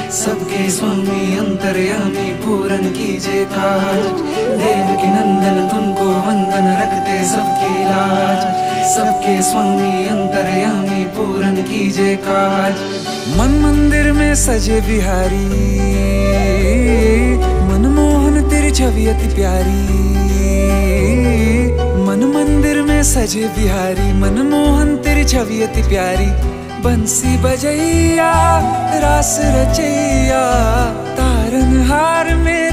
सबके स्वामी अंतर्यामी पूरन कीजिए काज। देवकी नंदन तुमको वंदन रखते सबकी लाज। सबके स्वामी अंतर्यामी पूरन कीजिए काज। मन मंदिर में सजे बिहारी, मनमोहन तेरी छवि अति प्यारी। मन मंदिर में सजे बिहारी, मनमोहन तेरी छवि अति प्यारी। बंसी बजैया रास रचैया तारन हार में